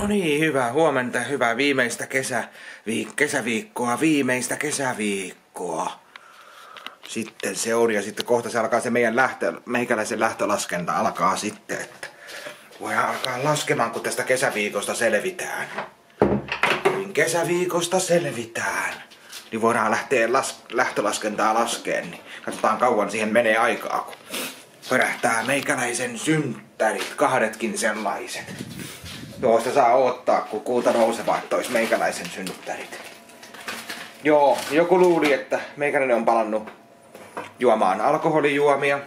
niin, hyvää huomenta, hyvää viimeistä kesäviikkoa, viimeistä kesäviikkoa. Sitten se on ja sitten kohta se alkaa se meikäläisen lähtölaskenta alkaa sitten, että voidaan alkaa laskemaan, kun tästä kesäviikosta selvitään. Kun kesäviikosta selvitään, niin voidaan lähteä lähtölaskentaa laskeen, niin katsotaan kauan siihen menee aikaa, kun pörähtää meikäläisen synttärit, kahdetkin sellaiset. Tuosta saa odottaa, kun kuuta nousevaa, että ois meikäläisen synttärit. Joo, joku luuli, että meikäläinen on palannut juomaan alkoholijuomia.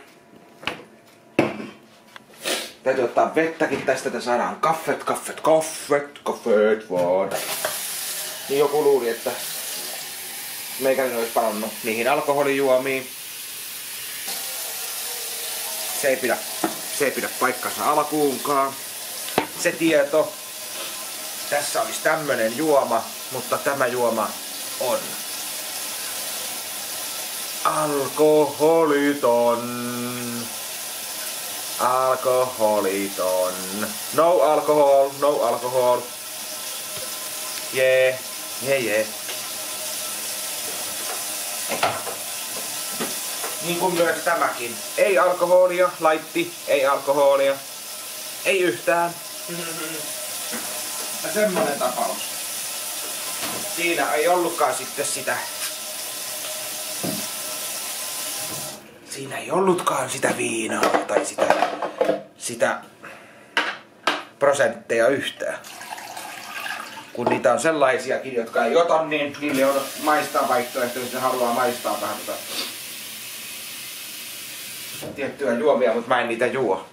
Täytyy ottaa vettäkin tästä, että saadaan kaffet vaan. Niin joku luuli, että meikäläinen olisi palannut niihin alkoholijuomiin. Se ei pidä paikkansa alkuunkaan. Se tieto. Tässä olisi tämmönen juoma, mutta tämä juoma on alkoholiton. Alkoholiton. No alcohol, no alcohol. Yeah. Niin kuin myös tämäkin. Ei alkoholia, laitti, ei alkoholia. Ei yhtään. Ja semmonen tapaus. Siinä ei ollutkaan sitten sitä. Siinä ei ollutkaan sitä viinaa tai sitä prosentteja yhtään. Kun niitä on sellaisiakin, jotka ei ota, niin niille on maistaa vaihtoehto, jos ne haluaa maistaa vähän tiettyä juomia, mutta mä en niitä juo.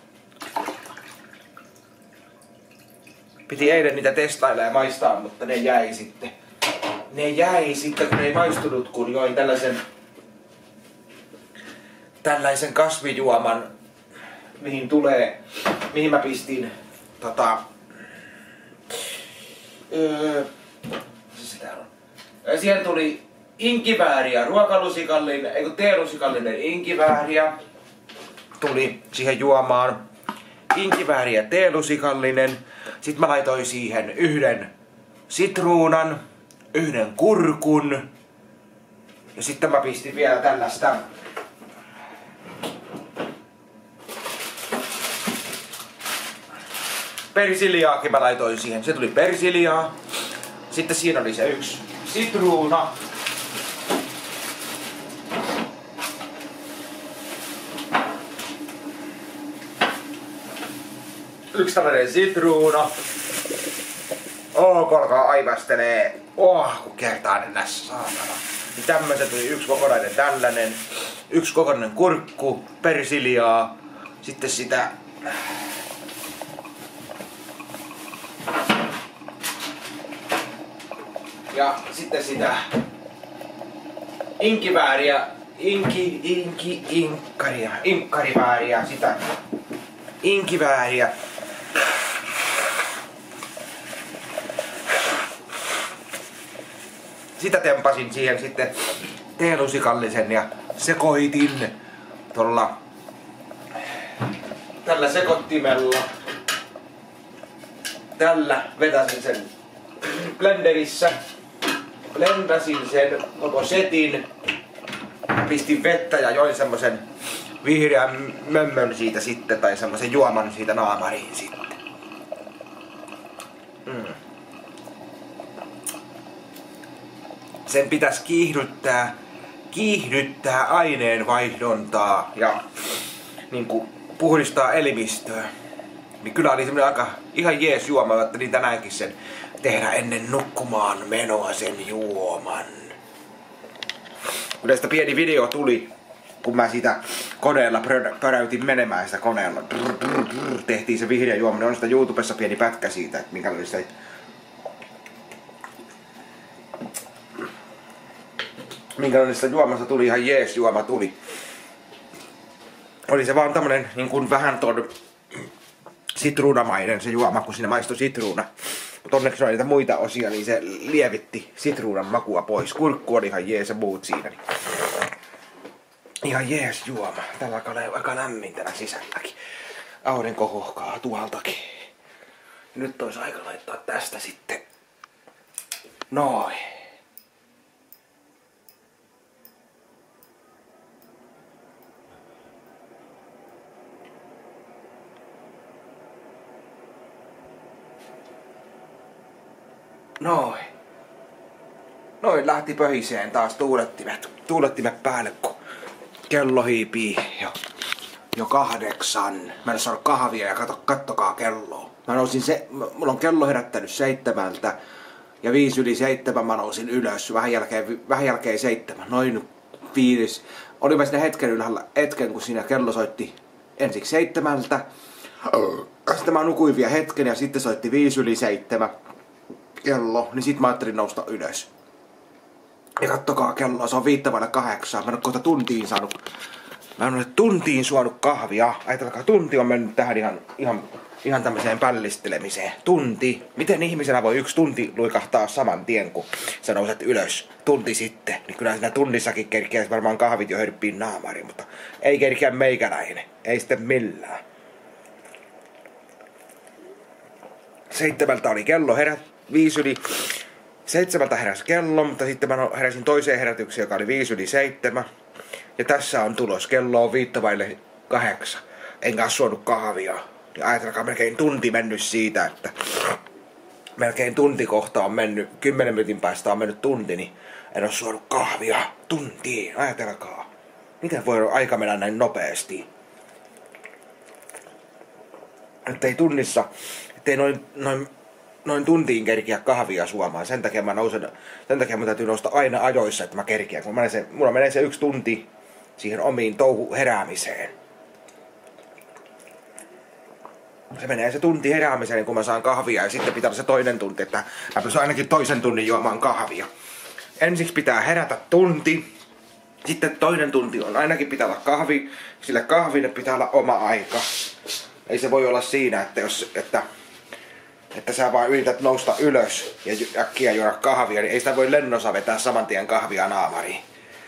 Piti eilen niitä testailla ja maistaa, mutta ne jäi sitten. Kun ne ei maistunut, kun join tällaisen kasvijuoman, mihin mä pistin siihen tuli inkivääriä, teelusikallinen inkivääriä tuli siihen juomaan. Inkivääriä teelusikallinen. Sitten mä laitoin siihen yhden sitruunan, yhden kurkun. Ja sitten mä pistin vielä tällaista persiliaakin mä laitoin siihen. Se tuli persiliaa. Sitten siinä oli se yksi sitruuna. Yksi tällainen sitruuna. Kolkaa aivastelee. Kun kertaa ne näissä saatana. Niin tämmöset tuli yksi kokonainen tällainen. Yksi kokonainen kurkku, persiliaa. Sitten sitä ja sitten sitä inkarivääriä, sitä inkivääriä. Sitä tempasin siihen sitten teelusikallisen ja sekoitin tällä sekoittimella. Tällä vetäsin sen blenderissä. Blendasin sen koko setin. Pistin vettä ja join semmosen vihreän mömmön siitä sitten, tai semmosen juoman siitä naamariin sitten. Sen pitäisi kiihdyttää aineenvaihdontaa ja niinku puhdistaa elimistöä. Niin kyllä oli semmonen ihan jees juoma, että niin tänäänkin sen tehdä ennen nukkumaan menoa sen juoman. Yleistä pieni video tuli, kun mä siitä koneella pöräytin menemään sitä koneella. Tehtiin se vihreä juominen. On sitä YouTubessa pieni pätkä siitä, että minkälaisesta juomasta tuli, ihan jees juoma tuli. Oli se vaan tämmönen niin kuin vähän ton sitruunamainen se juoma, kun siinä maistui sitruuna. Mutta onneksi oli niitä muita osia, niin se lievitti sitruunan makua pois. Kurkku on ihan jees ja muut siinä. Niin ihan jees juoma. Tällä alkaa aika lämmin täällä sisälläkin. Aurinko hohkaa tuoltakin. Nyt olisi aika laittaa tästä sitten. Noin. Noin. Noin lähti pöhiseen taas tuulettimet päälle, kun kello hiipii jo 8. Mä en saanut kahvia ja kattokaa kelloa. Mulla on kello herättänyt 7 ja 5:07 mä nousin ylös. Vähän jälkeen 7. Noin 5. Olin mä siinä hetken, kun siinä kello soitti ensiksi 7. Sitten mä nukuin vielä hetken ja sitten soitti 5:07 kello. Niin sit mä ajattelin nousta ylös. Ja kattokaa kelloa, se on 7:05. Mä en ole kohta Mä en ole tuntiin suonut kahvia. Ajatelkaa, tunti on mennyt tähän ihan tämmöiseen pällistelemiseen. Tunti. Miten ihmisenä voi 1 tunti luikahtaa saman tien, kun sä nouset ylös tunti sitten? Niin kyllä siinä tunnissakin kerkeä varmaan kahvit jo hörppiin naamariin, mutta ei kerkeä meikäläinen. Ei sitten millään. 7 oli kello, 5:07 heräsi kello, mutta sitten mä heräsin toiseen herätykseen, joka oli 5:07. Ja tässä on tulos. Kello on 7:05. Enkä ole suonut kahvia. Ja ajatelkaa, melkein tunti mennyt siitä, että melkein tunti kohta on mennyt, 10 minuutin päästä on mennyt tunti, niin en ole suonut kahvia tuntiin. Ajatelkaa. Miten voi aika mennä näin nopeasti? Ettei tunnissa, ettei noin tuntiin kerkiä kahvia suomaan. Sen takia mun täytyy nousta aina ajoissa, että mä kerkiän. Kun mulla menee se 1 tunti siihen omiin heräämiseen. Se menee se tunti heräämiseen, kun mä saan kahvia, ja sitten pitää olla se toinen tunti, että mä pystyn ainakin toisen tunnin juomaan kahvia. Ensiksi pitää herätä tunti, sitten toinen tunti on ainakin pitää olla kahvi, sillä kahville pitää olla oma aika. Ei se voi olla siinä, että sä vaan yrität nousta ylös ja äkkiä juoda kahvia, niin ei sitä voi lennossa vetää saman tien kahvia naamariin.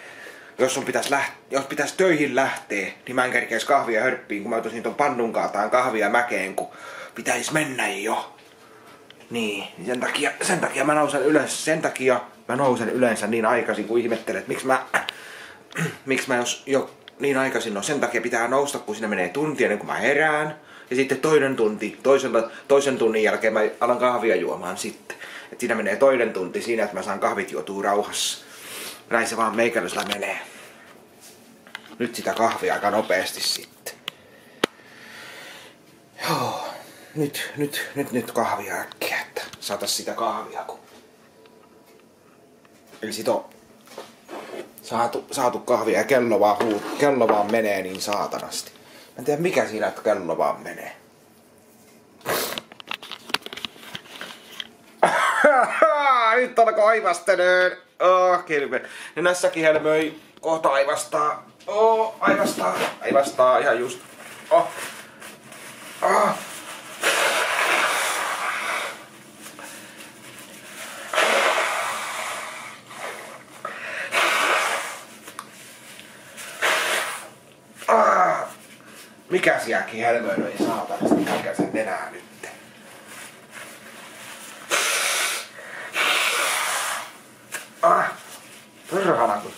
Jos pitäisi töihin lähteä, niin mä en kerkeisi kahvia hörppiin, kun mä otoisin ton pannun kaataan kahvia mäkeen, kun pitäisi mennä jo. Niin, sen takia mä nousen ylös. Sen takia mä nousen yleensä niin aikaisin, kun ihmettelen, että miksi mä jos jo niin aikaisin no sen takia pitää nousta, kun siinä menee tunti ennen kuin mä herään. Ja sitten toisen tunnin jälkeen mä alan kahvia juomaan sitten. Et siinä menee toinen tunti siinä, että mä saan kahvit juotua rauhassa. Näin se vaan meikäläisellä menee. Nyt sitä kahvia aika nopeasti sitten. Joo, nyt kahvia äkkiä, että saatais sitä kahvia. Eli sit on saatu kahvia ja kello vaan menee niin saatanasti. Mä en tiedä mikä siinä, että kello vaan menee. Nyt alkoi aivastelemaan. Kilpe. Nenässäkin helmöi. Kohta aivastaa. Aivastaa ihan just. Mikä sielläkin helmöi saatanasti, mikä sen nenää nyt? Perhana, kun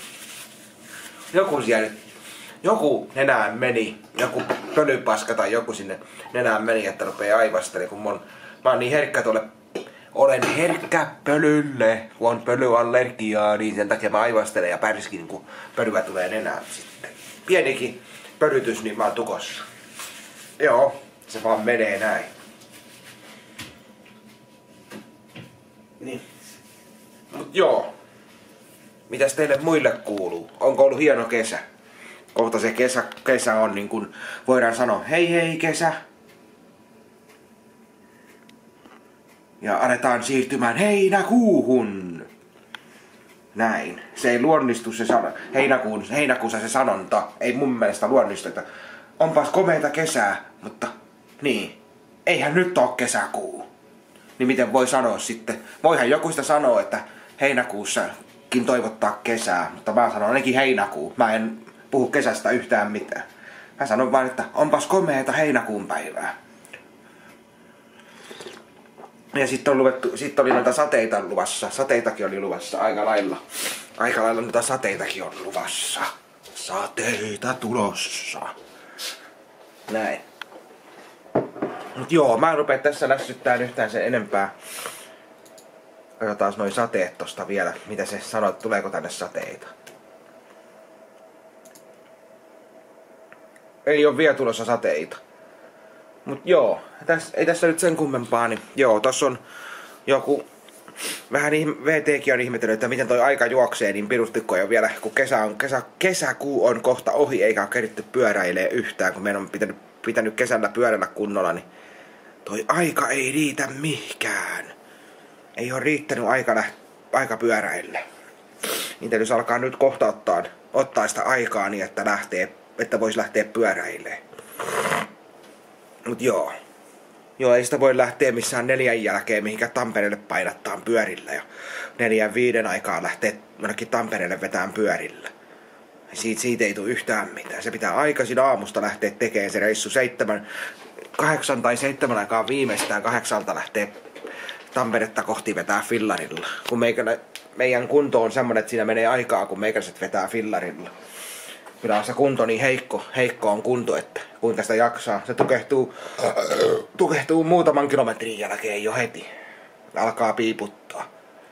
joku nenään meni, joku pölypaska tai joku sinne nenään meni, että rupee aivastelemaan, kun mä oon niin herkkä olen herkkä pölylle, kun on pölyallergiaa, niin sen takia mä aivastelen ja pärskin, kun pölyä tulee nenään sitten. Pienikin pölytys, niin mä oon tukossa. Joo, se vaan menee näin. Niin. Mut joo. Mitäs teille muille kuuluu? Onko ollut hieno kesä? Kohta se kesä on niin kuin voidaan sanoa hei kesä. Ja aletaan siirtymään heinäkuuhun. Näin. Se ei luonnistu se heinäkuussa se sanonta. Ei mun mielestä luonnistu, että onpas komeita kesää, mutta niin. Eihän nyt oo kesäkuu. Niin miten voi sanoa sitten? Voihan joku sitä sanoa, että heinäkuussakin toivottaa kesää, mutta mä sanon ainakin heinäkuu. Mä en puhu kesästä yhtään mitään. Mä sanon vain, että onpas komeeta heinäkuun päivää. Ja sitten oli noita sateita luvassa. Sateitakin oli luvassa aika lailla. Aika lailla noita sateitakin on luvassa. Sateita tulossa. Näin. Mut joo, mä en rupea tässä lässyttään yhtään sen enempää. Katsotaan noin sateet tosta vielä. Mitä se sanoo, että tuleeko tänne sateita. Ei oo vielä tulossa sateita. Mut joo, ei tässä nyt sen kummempaa, niin joo, tossa on joku vähän VTkin on ihmetellyt, että miten toi aika juoksee niin pirustikko jo vielä, kun kesäkuu on kohta ohi, eikä ole keritty pyöräilee yhtään, kun meidän on pitänyt kesällä pyöräillä kunnolla, niin toi aika ei riitä mihinkään. Ei ole riittänyt aika pyöräillä. Niin täytyisi alkaa nyt kohta ottaa sitä aikaa niin, että voisi lähteä pyöräilemään. Mut joo. Joo, ei sitä voi lähteä missään 4 jälkeen mihinkä Tampereelle painattaan pyörillä ja 4-5 aikaa lähteä jonnekin Tampereelle vetään pyörillä. Siitä ei tule yhtään mitään. Se pitää aikaisin aamusta lähteä tekemään se reissu 8 tai 7 aikaa viimeistään 8 lähteä Tamperetta kohti vetää fillarilla. Kun meidän kunto on semmonen, että siinä menee aikaa, kun meikäläiset vetää fillarilla. Kyllä on se kunto niin heikko on kunto, että kuinka sitä jaksaa. Se tukehtuu muutaman kilometrin jälkeen jo heti. Alkaa piiputtaa.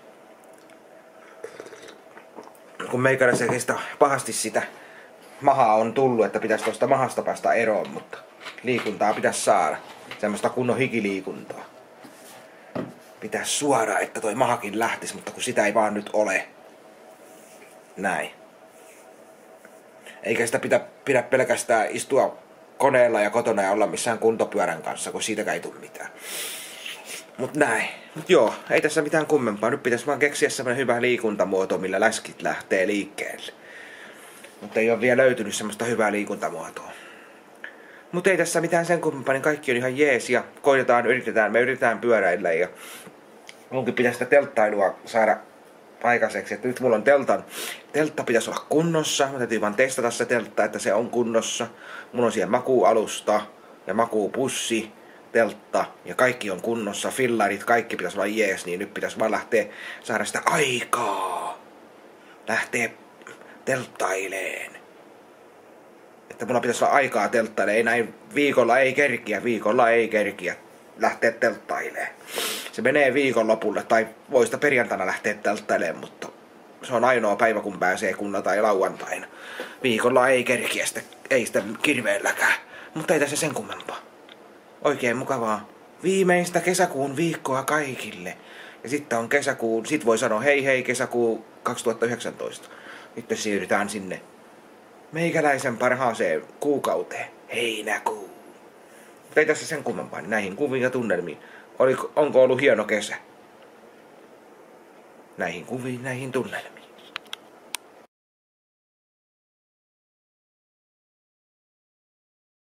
Kun meikäläisestä pahasti sitä mahaa on tullut, että pitäisi tuosta mahasta päästä eroon, mutta liikuntaa pitäisi saada. Semmoista kunnon hikiliikuntaa. Pitäisi suoda, että toi mahakin lähtisi, mutta kun sitä ei vaan nyt ole. Näin. Eikä sitä pidä pelkästään istua koneella ja kotona ja olla missään kuntopyörän kanssa, kun siitäkään ei tule mitään. Mut näin. Mut joo, ei tässä mitään kummempaa. Nyt pitäisi vaan keksiä semmonen hyvä liikuntamuoto, millä läskit lähtee liikkeelle. Mutta ei ole vielä löytynyt semmoista hyvää liikuntamuotoa. Mut ei tässä mitään sen kummempaa, niin kaikki on ihan jees ja me yritetään pyöräillä ja munkin pitäisi sitä telttailua saada aikaiseksi. Että nyt mulla on teltta pitäisi olla kunnossa. Mä täytyy vaan testata se teltta, että se on kunnossa. Mulla on siellä makuualusta ja makuupussi, teltta ja kaikki on kunnossa. Fillarit, kaikki pitäisi olla jees, niin nyt pitäisi vaan saada sitä aikaa. Lähteä telttaileen. Että mulla pitäisi olla aikaa telttaileen. Ei näin viikolla ei kerkiä lähteä telttaileen. Se menee viikonlopulle tai voi sitä perjantaina lähteä telttailemaan, mutta se on ainoa päivä kun pääsee kunna tai lauantaina. Viikolla ei kerkiä ei sitä kirveelläkään, mutta ei tässä sen kummempaa. Oikein mukavaa viimeistä kesäkuun viikkoa kaikille. Ja sitten on sit voi sanoa hei kesäkuu 2019. Nyt siirrytään sinne meikäläisen parhaaseen kuukauteen, heinäkuu. Mutta ei tässä sen kummempaa, näihin kuviin ja tunnelmiin. Onko ollut hieno kesä? Näihin kuviin, näihin tunnelmiin.